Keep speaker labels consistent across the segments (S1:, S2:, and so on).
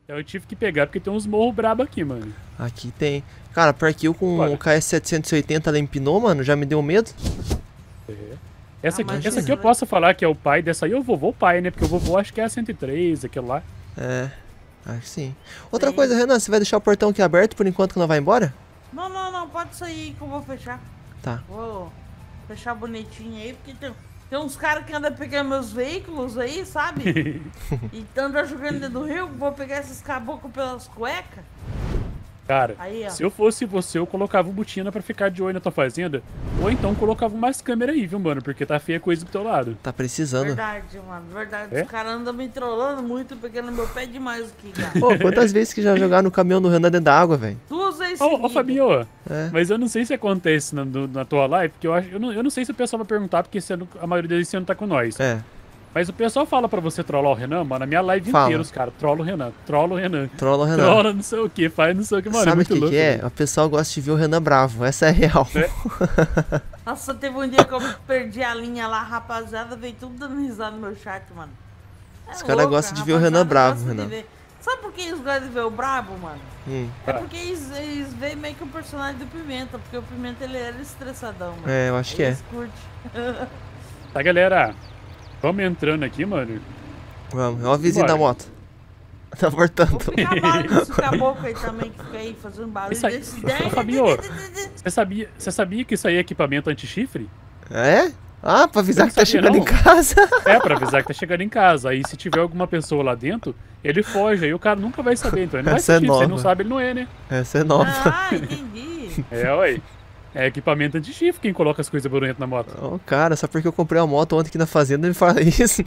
S1: Eu tive que pegar porque tem uns morros brabo aqui, mano.
S2: Aqui tem. Cara, pior que eu com
S1: Bora.
S2: o KS780 ela empinou, mano, já me deu medo.
S1: É. Essa aqui
S3: Imagina.
S1: eu posso falar que é o pai dessa aí, é o vovô pai, né? Porque o vovô acho que é a 103, aquele lá.
S2: É, acho que sim. Outra
S3: Sim.
S2: coisa, Renan, você vai deixar o portão aqui aberto por enquanto que nós vai embora?
S3: Não, pode sair que eu vou fechar.
S2: Tá.
S3: Vou fechar bonitinho aí, porque tem uns caras que andam pegando meus veículos aí, sabe? E andam jogando dentro do rio, vou pegar esses caboclos pelas cuecas.
S1: Cara,
S3: Aí, ó.
S1: se eu fosse você, eu colocava o botina pra ficar de olho na tua fazenda. Ou então colocava umas câmeras aí, viu, mano? Porque tá feia coisa do teu lado.
S2: Tá precisando.
S3: Verdade, mano, verdade.
S1: É?
S3: Os caras andam me trollando muito, pegando meu pé demais aqui, cara.
S2: Pô, quantas vezes que já jogaram no caminhão do Renan dentro da água, velho?
S3: 2 vezes
S1: Ô,
S3: seguidas.
S1: Fabinho,
S2: É.
S1: mas eu não sei se acontece na tua live, porque eu não sei se o pessoal vai perguntar, porque a maioria deles você não tá com nós.
S2: É,
S1: Mas o pessoal fala pra você trollar o Renan, mano, a minha live
S2: Fala.
S1: inteira, os caras, trolla o Renan, trolla o Renan.
S2: trola o Renan.
S1: Trolla não sei o que, faz não sei o que, mano, é
S2: Sabe o
S1: muito
S2: que
S1: louco.
S2: que é?
S1: velho.
S2: O pessoal gosta de ver o Renan bravo, essa é a real.
S3: Nossa, teve um dia que eu perdi a linha lá, rapaziada, veio tudo dando risada no meu chat, mano. É
S2: Os caras
S3: louco,
S2: gostam de ver o
S3: rapaziada
S2: Renan bravo,
S3: gosta de
S2: Renan.
S3: ver. Sabe por que eles gostam de ver o brabo, mano? É
S1: Ah.
S3: porque eles veem meio que o personagem do Pimenta, porque o Pimenta ele era estressadão, mano.
S2: É, eu acho que é.
S3: Eles curtem.
S1: Tá, galera, vamos entrando aqui, mano.
S2: Vamos, é o vizinho
S1: Bora.
S2: da moto. Tá voltando.
S3: Vou ficar barulho desse caboclo aí também, que fica aí fazendo barulho
S1: Isso aí.
S3: desse...
S1: Ô, Fabinho, você sabia que isso aí é equipamento anti-chifre?
S2: É? Ah, pra avisar
S1: Eu
S2: que
S1: não
S2: tá
S1: sabia,
S2: chegando
S1: não.
S2: em casa.
S1: É, pra avisar que tá chegando em casa. Aí se tiver alguma pessoa lá dentro, ele foge. Aí o cara nunca vai saber. Então ele não vai
S2: Essa é
S1: assistir. Se ele não
S2: nova.
S1: sabe, ele não é, né?
S2: Essa é nova.
S3: Ah, entendi.
S1: É, ué. É equipamento anti-chifre quem coloca as coisas barulhentas na moto.
S2: Ô, cara, só porque eu comprei uma moto ontem aqui na fazenda ele fala isso.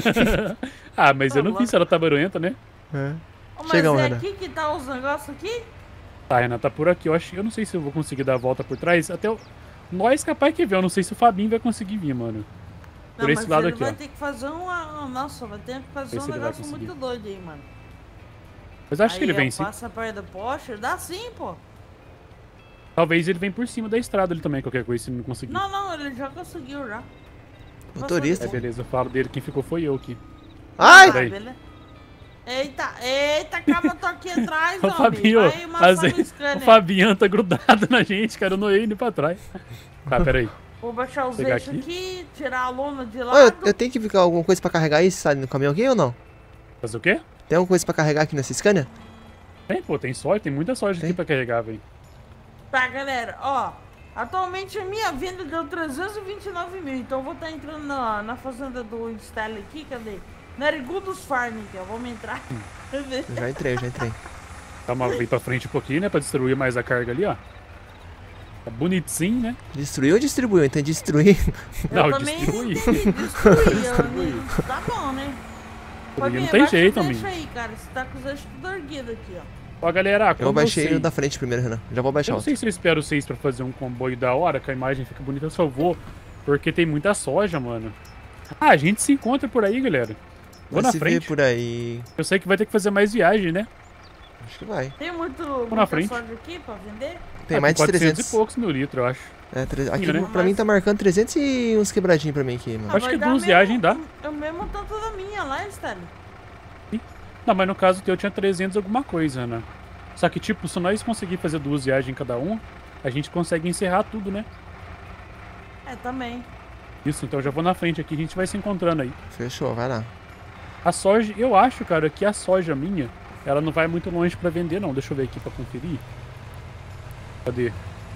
S1: Ah, mas eu não
S3: louco.
S1: vi se ela tá barulhenta, né?
S2: É.
S3: Ô, mas
S2: Chegamos,
S3: é
S2: Renan.
S3: aqui que tá os negócios aqui?
S1: Tá, Renan, tá por aqui. Eu não sei se eu vou conseguir dar a volta por trás. Até nós capaz que ver. Eu não sei se o Fabinho vai conseguir vir, mano. Por
S3: Não,
S1: esse
S3: mas
S1: lado
S3: ele
S1: aqui,
S3: vai
S1: ó.
S3: ter que fazer uma... Nossa, vai ter que fazer
S1: Ver se
S3: um
S1: ele vai
S3: negócio muito
S1: conseguir.
S3: doido aí, mano.
S1: Mas acho
S3: Aí,
S1: que ele
S3: ó,
S1: vem sim.
S3: passa perto do poste, dá sim, pô.
S1: Talvez ele venha por cima da estrada ali também, qualquer coisa, se ele não conseguir.
S3: Não, ele já conseguiu, já.
S2: Motorista.
S1: É, beleza, eu falo dele. Quem ficou foi eu aqui.
S2: Ai!
S1: Peraí.
S3: beleza. Eita, calma, eu tô aqui atrás,
S1: O
S3: homem.
S1: Fabinho,
S3: Vai amassar
S1: às
S3: no
S1: vezes,
S3: scanner.
S1: o Fabiano tá grudado na gente, cara. Eu não ia indo pra trás. Tá, peraí.
S3: Vou baixar os
S1: Pegar
S3: eixos aqui, tirar a lona de
S2: Ô,
S3: lado.
S2: eu tenho que ficar alguma coisa pra carregar aí, sabe, no caminhão aqui ou não?
S1: Fazer o quê?
S2: Tem alguma coisa pra carregar aqui nessa Scania?
S1: Tem, pô, tem soja, tem muita soja
S2: Tem?
S1: aqui pra carregar, velho.
S3: Tá, galera, ó. Atualmente a minha venda deu 329 mil, então eu vou estar entrando na fazenda do Style aqui, cadê? Narigudos Farm, então vamos entrar.
S2: Eu já entrei.
S1: Calma, vem pra frente um pouquinho, né, pra distribuir mais a carga ali, ó. Tá bonitinho, né?
S2: Destruiu ou distribuiu? Entendi destruir.
S1: Não,
S3: Eu também
S1: distribui.
S3: entendi, destruir.
S1: Distribui.
S3: Tá bom, né?
S1: Não tem jeito,
S3: amigo.
S1: amigo.
S3: Deixa aí, cara, você tá com os eixos tudo erguido aqui, ó.
S1: Ó, galera, como
S2: Eu baixei
S1: sei,
S2: o da frente primeiro, Renan. Já vou baixar
S1: eu não
S2: outro.
S1: sei se eu espero vocês pra fazer um comboio da hora, que a imagem fica bonita, eu só vou, porque tem muita soja, mano. Ah, a gente se encontra por aí, galera. Vou
S2: Vai
S1: na
S2: se
S1: frente.
S2: ver por aí.
S1: Eu sei que vai ter que fazer mais viagem, né?
S2: Acho que vai.
S3: Tem muita
S1: frente.
S3: soja aqui pra vender?
S2: Tem
S1: Ah,
S2: mais de
S1: 400
S2: 300.
S1: e poucos mil litros, eu acho.
S2: É, aqui
S1: né?
S2: pra mim tá marcando 300 e uns quebradinhos pra mim aqui, mano.
S1: Acho
S3: vai
S1: que
S3: dar
S1: 2 viagens dá.
S3: É o mesmo tanto da minha lá, Style.
S1: Não, mas no caso teu tinha 300 alguma coisa, né? Só que, tipo, se nós conseguir fazer 2 viagens cada um, a gente consegue encerrar tudo, né?
S3: É, também.
S1: Isso, então eu já vou na frente aqui, a gente vai se encontrando aí.
S2: Fechou, vai lá.
S1: A soja, eu acho, cara, que a soja minha, ela não vai muito longe pra vender, não. Deixa eu ver aqui pra conferir. Cadê?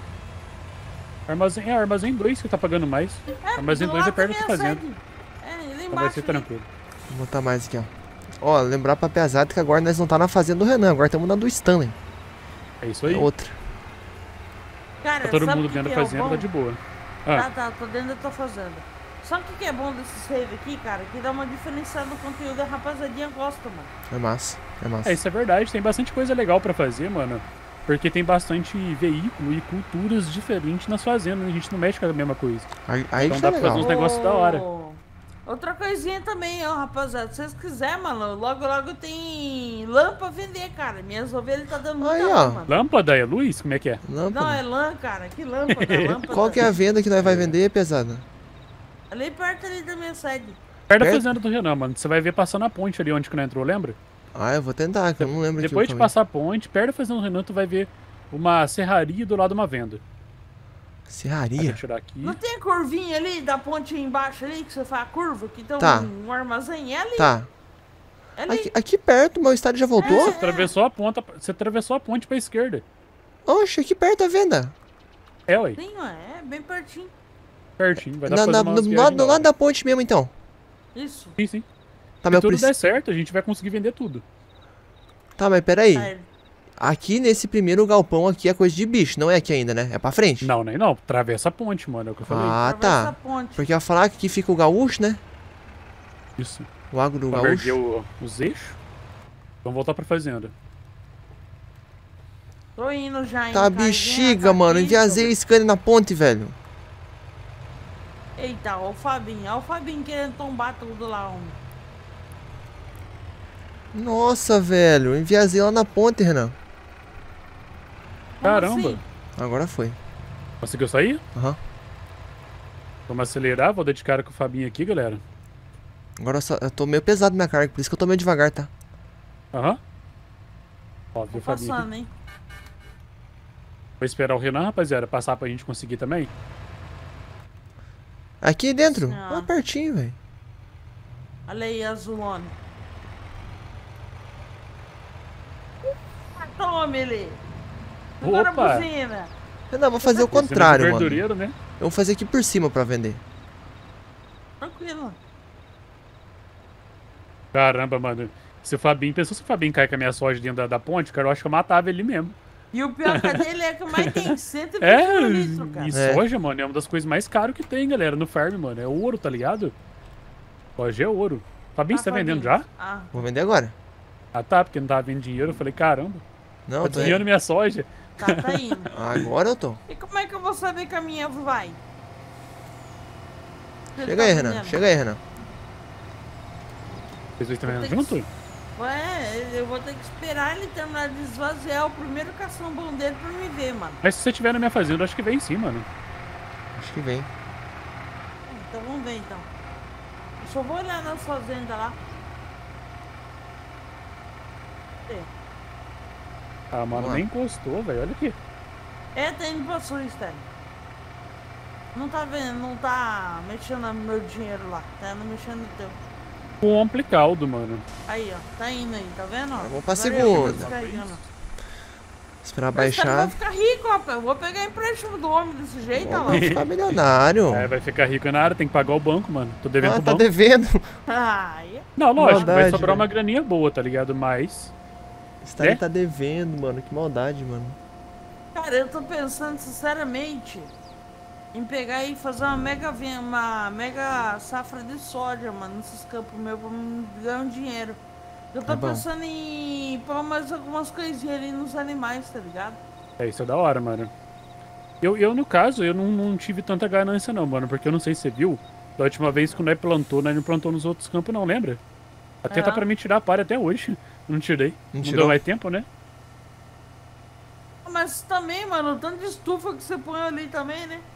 S1: Armazém 2 que tá pagando mais. Armazém
S3: do
S1: 2 é
S3: lado
S1: perto
S3: da
S1: da
S3: minha
S1: fazenda.
S3: sede. É, ele
S1: Então vai
S3: embaixo.
S1: ser
S3: ali.
S1: tranquilo.
S2: Vou botar mais aqui, ó. Ó, lembrar pra pesado que agora nós não tá na fazenda do Renan, agora estamos na do Stanley.
S1: É isso
S2: É
S1: aí.
S2: outra.
S3: Cara,
S1: Tá todo
S3: sabe
S1: mundo
S3: o que
S1: dentro
S3: que
S1: da
S3: é o
S1: fazenda,
S3: bom?
S1: tá de boa. Ah,
S3: Tá, tô dentro da tua fazenda. Sabe o que é bom desses save aqui, cara? Que dá uma diferenciada no conteúdo, a rapaziadinha gosta, mano.
S2: É massa, é massa.
S1: isso é verdade. Tem bastante coisa legal pra fazer, mano. Porque tem bastante veículo e culturas diferentes nas fazendas. A gente não mexe com a mesma coisa.
S2: Aí
S1: Então
S2: que
S1: dá
S2: é
S1: pra fazer
S2: legal.
S1: uns negócios da hora.
S3: Outra coisinha também, ó, rapaziada. Se vocês quiserem, mano, logo tem lã pra vender, cara. Minhas ovelhas tá dando muita
S2: Aí,
S3: lã,
S2: ó.
S3: mano.
S1: Lâmpada é luz? Como é que é?
S2: Lâmpada.
S3: Não, é lã, cara. Que lâmpada, lâmpada.
S2: Qual que é a venda que nós vai vender, pesada?
S3: Ali perto ali da minha sede.
S1: Perto da
S2: Perto?
S1: fazenda do Renan, mano. Você vai ver passando a ponte ali onde que não entrou, lembra?
S2: Ah, eu vou tentar, que eu não lembro
S1: Depois
S2: aqui
S1: de passar a ponte, perto da fazenda do Renan, tu vai ver uma serraria do lado de uma venda. Vou
S2: Serraria.
S1: tirar aqui.
S3: Não tem a curvinha ali da ponte embaixo ali que você faz a curva? Que tem
S2: Tá.
S3: um armazém? É ali.
S2: Tá.
S3: É ali.
S2: Aqui perto, meu estádio já voltou?
S1: Você atravessou a ponta, você atravessou a ponte pra esquerda.
S2: Oxe, aqui perto a venda.
S1: É, ué.
S3: Sim, ué, é bem pertinho.
S1: Pertinho. Vai dar pra fazer umas
S2: Do
S1: viagens
S2: lado,
S1: da
S2: do lado
S1: hora.
S2: da ponte mesmo, então.
S3: Isso.
S1: Sim, sim.
S2: Tá,
S1: Se
S2: meu
S1: tudo
S2: preciso.
S1: der certo, a gente vai conseguir vender tudo.
S2: Tá, mas peraí.
S3: Aí,
S2: Aqui nesse primeiro galpão aqui é coisa de bicho, não é aqui ainda, né? É pra frente.
S1: Não, nem não. Atravessa a ponte, mano. É o que eu falei.
S2: Ah,
S3: atravessa a
S2: tá.
S3: ponte.
S2: Porque eu ia falar que aqui fica o gaúcho, né?
S1: Isso.
S2: O agro do
S1: Pra
S2: gaúcho.
S1: erguer os eixos. Vamos voltar pra fazenda.
S3: Tô indo já, hein?
S2: Tá
S3: Carguinha,
S2: bexiga,
S3: tá
S2: mano.
S3: aqui,
S2: Enviazei o scanner na ponte, velho.
S3: Eita, ó o Fabinho. Ó o Fabinho querendo tombar tudo lá, homem.
S2: Nossa, velho. Enviazei lá na ponte, Renan.
S3: Como
S1: Caramba.
S3: assim?
S2: Agora foi.
S1: Conseguiu sair?
S2: Aham.
S1: Vamos acelerar. Vou dar de cara com o Fabinho aqui, galera.
S2: Agora eu tô meio pesado minha carga, por isso que eu tô meio devagar, tá?
S1: Aham. Ó, viu
S3: Tô
S1: o Fabinho aqui.
S3: passando, hein?
S1: Vou esperar o Renan, rapaziada, passar pra gente conseguir também.
S2: Aqui dentro.
S3: Ah.
S2: Ah, pertinho, velho.
S3: Olha aí, azulona. Tome ele. Agora
S1: Opa!
S3: a buzina.
S2: Renan, vou fazer o
S1: Buzina de
S2: contrário, mano.
S1: verdureiro, né?
S2: Eu vou fazer aqui por cima pra vender.
S3: Tranquilo.
S1: Caramba, mano. Se o Fabinho... Pensou se o Fabinho cai com a minha soja dentro da ponte, cara, eu acho que eu matava ele mesmo.
S3: E o pior que a dele é que mais tem 120
S1: É,
S3: litros, cara.
S1: e
S2: É.
S1: soja, mano, é uma das coisas mais caras que tem, galera, no farm, mano. É ouro, tá ligado? Soja é ouro. Fabinho, você tá vendendo já?
S3: Ah,
S2: Vou vender agora.
S1: Ah, tá, porque não tava vendo dinheiro. Eu falei, caramba,
S2: Não,
S1: tá
S2: tô
S1: desviando minha soja.
S3: tá indo.
S2: Agora eu tô.
S3: E como é que eu vou saber que a minha vai? Ele
S2: Chega
S3: tá
S2: aí, Renan.
S3: vendendo.
S2: Chega aí, Renan.
S1: Vocês dois estão
S3: Vou
S1: vendo
S3: ter que-
S1: junto?
S3: Ué, eu vou ter que esperar ele terminar de esvaziar o primeiro caçambão dele pra me ver, mano.
S1: Mas se você tiver na minha fazenda, eu acho que vem sim, mano.
S2: Acho que vem.
S3: Então vamos ver então. Eu só vou olhar nas fazendas lá. É.
S1: Ah, mano,
S2: Vamos lá.
S1: nem encostou, velho. Olha aqui.
S3: É, tá indo pra sua, Stélio. Não tá vendo, não tá mexendo no meu dinheiro lá. Tá indo mexendo no teu.
S1: Complicado, mano.
S3: Aí, ó. Tá indo aí, tá vendo? ó?
S2: Vamos pra
S3: Agora eu
S2: segunda.
S3: vou descarregando.
S2: Esperar
S3: Mas o cara
S2: baixar.
S3: vai ficar rico, rapaz. Eu vou pegar empréstimo do homem desse jeito, ó.
S2: Vamos ficar milionário.
S1: É, vai ficar rico na área, tem que pagar o banco, mano. Tô devendo
S2: Ah,
S1: pro
S2: tá
S1: banco.
S2: devendo.
S3: Ai,
S1: Não, lógico, vai
S2: Maldade,
S1: sobrar
S2: velho.
S1: uma graninha boa, tá ligado? Mas.
S2: Esse cara
S1: É?
S2: tá devendo, mano. Que maldade, mano.
S3: cara, eu tô pensando sinceramente em pegar e fazer uma mega safra de soja, mano, nesses campos meus pra me ganhar um dinheiro. Eu tô
S2: É bom.
S3: pensando em pôr mais algumas coisinhas ali nos animais, tá ligado?
S1: É, isso é da hora, mano. Eu no caso, eu não tive tanta ganância não, mano, porque eu não sei se você viu, da última vez que o nós plantou, nós não plantou nos outros campos não, lembra? Até tá
S3: É.
S1: pra mim tirar a palha até hoje. Não tirei.
S2: Não
S1: Não
S2: tirou?
S1: deu mais tempo, né?
S3: Mas também, mano, o tanto de estufa que você põe ali também, né?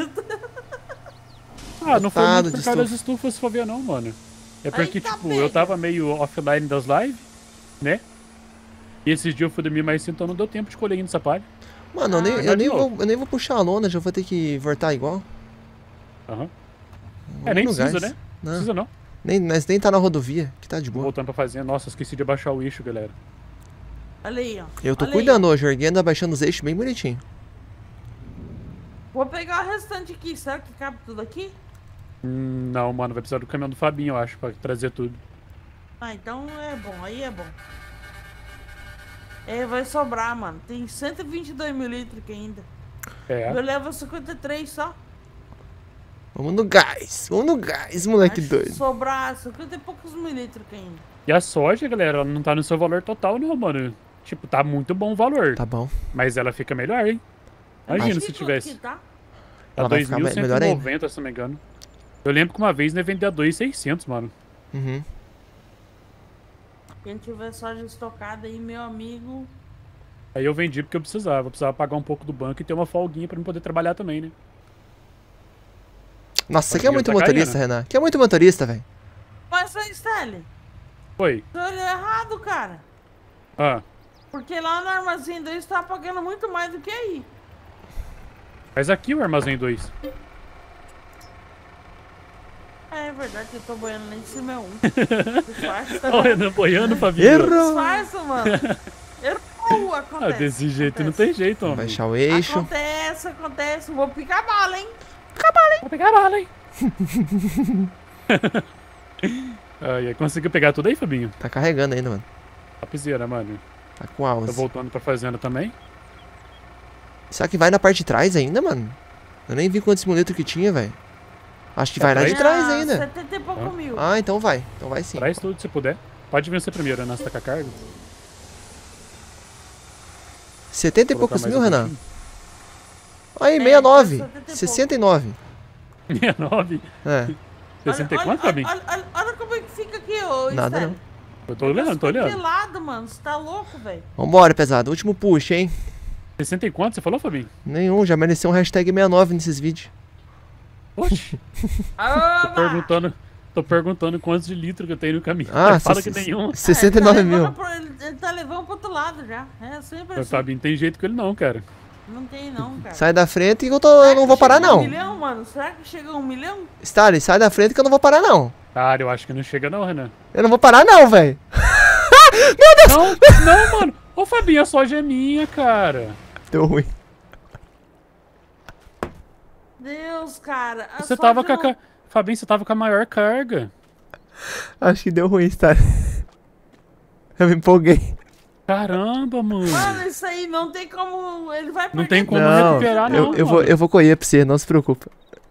S1: Ah, não foi
S2: Lotado
S1: muito por
S2: de
S1: causa das
S2: estufa.
S1: estufas, se for ver não, mano. É porque,
S3: tá
S1: tipo,
S3: pega.
S1: eu tava meio offline das lives, né? E esses dias eu fui dormir mais cedo, então não deu tempo de colher ainda essa palha.
S2: Mano,
S1: Vai
S2: eu
S1: de
S2: nem
S1: novo.
S2: vou, eu nem vou puxar a lona, já vou ter que voltar igual.
S1: Aham.
S2: Vamos
S1: É, nem
S2: no
S1: precisa,
S2: gás.
S1: né?
S2: Não,
S1: Precisa não.
S2: nós nem tá na rodovia, que tá de boa.
S1: Voltando pra fazer. Nossa, esqueci de abaixar o eixo, galera.
S3: Olha aí, ó.
S2: Eu tô
S3: Olha aí.
S2: cuidando hoje, erguendo, abaixando os eixos bem bonitinho.
S3: Vou pegar o restante aqui. Será que cabe tudo aqui?
S1: Não, mano, vai precisar do caminhão do Fabinho, eu acho, pra trazer tudo.
S3: Ah, então é bom. Aí é bom. É, vai sobrar, mano. Tem 122 mil litros aqui ainda.
S1: É.
S3: Eu levo 53 só.
S2: Vamos no gás, moleque
S3: Acho
S2: doido.
S3: que sobrar 50 e poucos mil litros aqui ainda.
S1: E a soja, galera, ela não tá no seu valor total, não, mano. Tipo, tá muito bom o valor.
S2: Tá bom.
S1: Mas ela fica melhor, hein? Imagina
S3: Acho
S1: se
S3: que
S1: tivesse.
S3: aqui, tá?
S1: Tá
S2: Ela vai ficar melhor ainda.
S1: 2.190, se não me engano. Eu lembro que uma vez nós vendia 2.600, mano.
S2: Uhum.
S3: Quem tiver soja estocada aí, meu amigo.
S1: Aí eu vendi porque eu precisava. Eu precisava pagar um pouco do banco e ter uma folguinha pra eu poder trabalhar também, né?
S2: Nossa, você
S1: O
S2: quer
S1: dinheiro
S2: muito
S1: tá
S2: motorista,
S1: caindo.
S2: Renan? Quer muito motorista, velho.
S3: Mas aí, Stanley,
S1: Foi.
S3: Você olhou errado, cara.
S1: Ah,
S3: Porque lá no Armazém 2 tá pagando muito mais do que aí.
S1: mas aqui o Armazém 2.
S3: É verdade, eu tô boiando lá em cima é um. Disfarça.
S1: Olha o Renan boiando, Fabinho.
S2: Errou!
S3: Disfarça, mano. Errou,
S1: Ah,
S3: acontece.
S1: desse jeito não
S3: acontece.
S1: tem jeito, homem.
S2: Baixar o eixo.
S3: Acontece. Vou picar bala, hein?
S1: Vou pegar a bala, hein? Ai, conseguiu pegar tudo aí, Fabinho?
S2: Tá carregando ainda, mano.
S1: Topzera, mano.
S2: Tá com almas.
S1: Tô voltando pra fazenda também.
S2: Será que vai na parte de trás ainda, mano? Eu nem vi quantos mil litros que tinha, velho. Acho que vai lá de trás ainda.
S3: 70 e pouco mil.
S2: Ah, então vai. Então vai sim.
S1: Traz tudo se puder. Pode vencer primeiro, Renan, você tá com a carga.
S2: 70 e
S1: Colocar
S2: poucos
S1: mais
S2: mil,
S1: um
S2: Renan.
S1: pouquinho.
S2: Aí,
S3: É,
S2: 69.
S3: 70 e pouco.
S2: 69.
S1: 69.
S2: É.
S1: 60 e quanto, Fabinho?
S3: Olha como é que fica aqui, ô
S2: Nada
S3: Stanley.
S2: não.
S1: Eu tô olhando, tô olhando.
S3: Pelado, mano. Você tá louco, velho?
S2: Vambora, pesado. Último push, hein?
S1: 60 e quanto você falou, Fabinho?
S2: Nenhum. Já mereceu um hashtag 69 nesses vídeos.
S1: Oxi. Tô perguntando quantos de litro que eu tenho no caminho.
S2: Ah,
S1: Fala que nenhum.
S2: 69 mil.
S3: Ele tá levando pro outro lado já. É sempre
S1: Mas
S3: assim.
S1: Fabinho tem jeito com ele não, cara.
S3: Não tem não, cara.
S2: Sai da frente que eu não vou parar,
S3: Chega a
S2: não.
S3: 1 milhão, mano? Será que chega a 1 milhão?
S2: Stanley, sai da frente que eu não vou parar, não.
S1: Cara, eu acho que não chega não, Renan.
S2: Eu não vou parar, não, velho.
S1: Não, mano. Ô, Fabinho, a soja é minha, cara.
S2: Deu ruim.
S3: Deus, cara. a
S1: Você tava
S3: soja
S1: com a...
S3: não-
S1: Fabinho, você tava com a maior carga.
S2: Acho que deu ruim, Stanley. Eu me empolguei.
S1: Caramba, mano.
S3: Mano, isso aí não tem como. Ele vai perder.
S1: Não tem como
S2: Não,
S1: recuperar, não,
S2: eu
S1: mano.
S2: vou colher pra você, não se preocupa.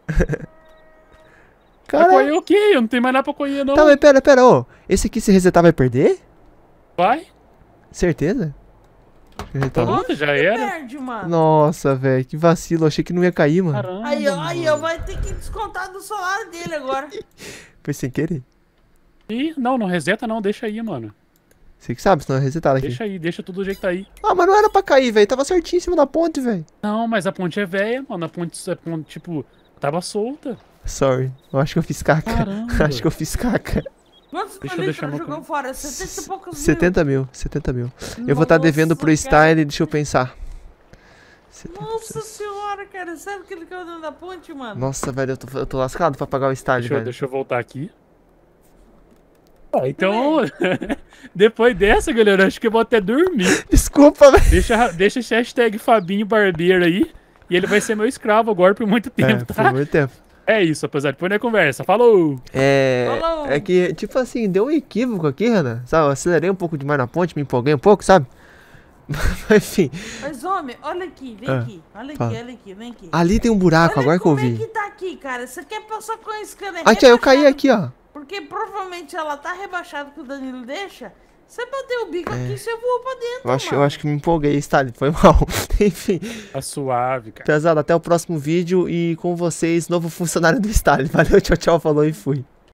S1: Vai
S2: Caralho.
S1: colher o quê? Eu não tenho mais nada pra colher, não.
S2: Tá, mas pera, ô. Esse aqui, se resetar, vai perder?
S1: Vai.
S2: Certeza? Deixa eu resetar.
S1: Pronto, já era.
S3: Perde, mano.
S2: Nossa, velho, que vacilo. Achei que não ia cair, mano.
S1: Caramba,
S3: Aí,
S1: mano.
S3: ó, vai ter que descontar do salário dele agora.
S2: Foi sem querer.
S1: Ih, não reseta não, deixa aí, mano.
S2: Você que sabe, senão é resetado aqui.
S1: Deixa aí, deixa tudo do jeito que tá aí.
S2: Ah, mas não era pra cair, velho. Tava certinho em cima da ponte, velho.
S1: Não, mas a ponte é velha, mano. A ponte, tipo, tava solta.
S2: Sorry. Eu acho que eu fiz caca.
S1: Caramba.
S2: Acho que eu fiz caca.
S3: Quantos
S1: Deixa eu
S3: litros
S1: deixar meu
S3: jogou
S1: cam-
S3: fora? 70 e poucos mil.
S2: 70 mil, 70 mil. Eu vou estar devendo pro
S3: Nossa, cara.
S2: Style, deixa eu pensar. 70.
S3: Nossa senhora, cara. Sabe que ele caiu dentro da ponte, mano?
S2: Nossa, velho, eu tô lascado pra pagar o Style, velho.
S1: Deixa eu voltar aqui. Ah, então, depois dessa, galera, acho que eu vou até dormir.
S2: Desculpa, velho.
S1: Deixa esse hashtag Fabinho Barbeiro aí. E ele vai ser meu escravo agora por muito tempo,
S2: Por
S1: tá?
S2: muito tempo.
S1: É isso, rapaziada. Depois na conversa. Falou!
S3: Falou.
S2: É que, tipo assim, deu um equívoco aqui, Renan. Sabe, eu acelerei um pouco demais na ponte, me empolguei um pouco, sabe? Mas, enfim,
S3: Mas, homem, olha aqui, vem
S2: Ah,
S3: aqui. Olha
S2: fala.
S3: aqui, olha aqui, vem aqui.
S2: ali tem um buraco,
S3: Olha
S2: agora que eu
S3: como é
S2: vi.
S3: que tá aqui, cara. Você quer passar com esse cano
S2: Ah, tia, eu caí aqui, ó.
S3: Porque provavelmente ela tá rebaixada que o Danilo deixa. Você bateu o bico aqui, você voou pra dentro,
S2: Eu acho que me empolguei, Style, foi mal. Enfim,
S1: Tá suave, cara.
S2: pesado, até o próximo vídeo e com vocês, novo funcionário do Style. Valeu, tchau, tchau, falou e fui.